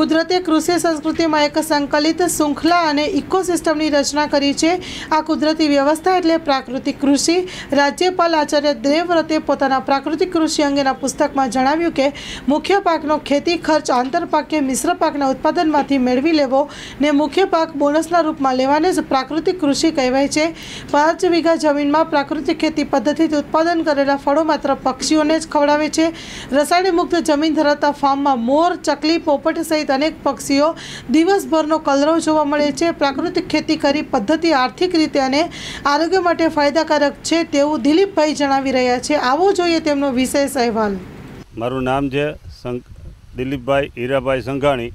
કુદરતે કૃષિ સંસ્કૃતિમાં એક સંકલિત શૃંખલા અને ઇકોસિસ્ટમની રચના કરી છે। આ કુદરતી વ્યવસ્થા એટલે પ્રાકૃતિક કૃષિ। રાજ્યપાલ આચાર્ય દેવવ્રતે પોતાના પ્રાકૃતિક કૃષિ અંગેના પુસ્તકમાં જણાવ્યું કે મુખ્ય પાકનો ખેતી ખર્ચ આંતરપાક કે મિશ્ર પાકના ઉત્પાદનમાંથી મેળવી લેવો ને મુખ્ય પાક બોનસના રૂપમાં લેવાને જ પ્રાકૃતિક કૃષિ કહેવાય છે। 5 વીઘા જમીનમાં પ્રાકૃતિક ખેતી પદ્ધતિથી ઉત્પાદન કરેલા ફળો માત્ર પક્ષીઓને જ ખવડાવે છે। રસાયણ મુક્ત જમીન ધરાવતા ફાર્મમાં મોર, ચકલી, પોપટ સહિત અનેક પક્ષીઓ દિવસભરનો કલરવ જોવા મળે છે। પ્રાકૃતિક ખેતી કરી પદ્ધતિ આર્થિક રીતે અને આરોગ્ય માટે ફાયદાકારક છે તેવું દિલીપભાઈ જણાવી રહ્યા છે। આવો જોઈએ તેમનો વિશેષ અહેવાલ। મારું નામ છે દિલીપભાઈ હીરાભાઈ સંઘાણી,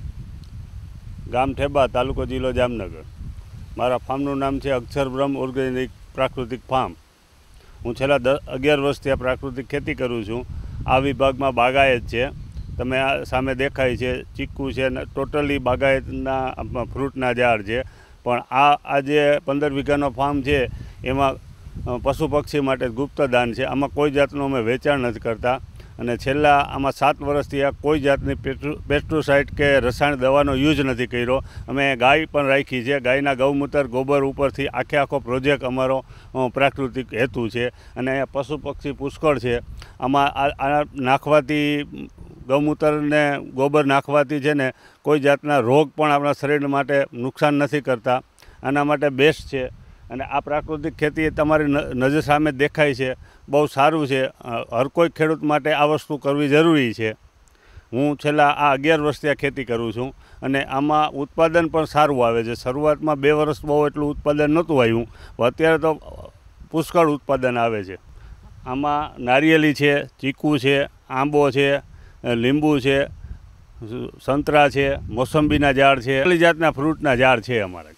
ગામ ઠેબા, તાલુકો જિલ્લો જામનગર। મારા ફાર્મનું નામ છે અક્ષર બ્રહ્મ ઓર્ગેનિક પ્રાકૃતિક ફાર્મ। હું છેલ્લા 11 વર્ષથી આ પ્રાકૃતિક ખેતી કરું છું। આ વિભાગમાં બાગાયત છે, તમે આ સામે દેખાય છે ચીકુ છે, ટોટલી બાગાયતના ફ્રૂટના ઝાડ છે। પણ આ જે 15 વીઘાનો ફાર્મ છે એમાં પશુ પક્ષી માટે ગુપ્તદાન છે। આમાં કોઈ જાતનું અમે વેચાણ નથી કરતા અને છેલ્લા આમાં 7 વર્ષથી આ કોઈ જાતની પેસ્ટિસાઇડ કે રસાયણ દવાનો યુઝ નથી કર્યો। અમે ગાય પણ રાખી છે, ગાયના ગૌમૂત્ર ગોબર ઉપરથી આખો પ્રોજેક્ટ અમારો પ્રાકૃતિક હેતુ છે અને પશુ પક્ષી પુષ્કળ છે। આમાં આ નાખવાથી ગૌમૂત્ર ને ગોબર નાખવાથી છે ને કોઈ જાતના રોગ પણ આપણા શરીર માટે નુકસાન નથી કરતા, આના માટે બેસ્ટ છે। અને આ પ્રાકૃતિક ખેતી તમારી નજર સામે દેખાય છે, બહુ સારું છે। હર કોઈ ખેડૂત માટે આ વસ્તુ કરવી જરૂરી છે। હું છેલ્લા આ 11 વર્ષથી આ ખેતી કરું છું અને આમાં ઉત્પાદન પણ સારું આવે છે। શરૂઆતમાં 2 વર્ષ બહુ એટલું ઉત્પાદન નહોતું આવ્યું, અત્યારે તો પુષ્કળ ઉત્પાદન આવે છે। આમાં નારિયેળી છે, ચીકુ છે, આંબો છે, લીંબુ છે, સંતરા છે, મોસંબીના ઝાડ છે, કેટલી જાતના ફ્રૂટના ઝાડ છે અમારા।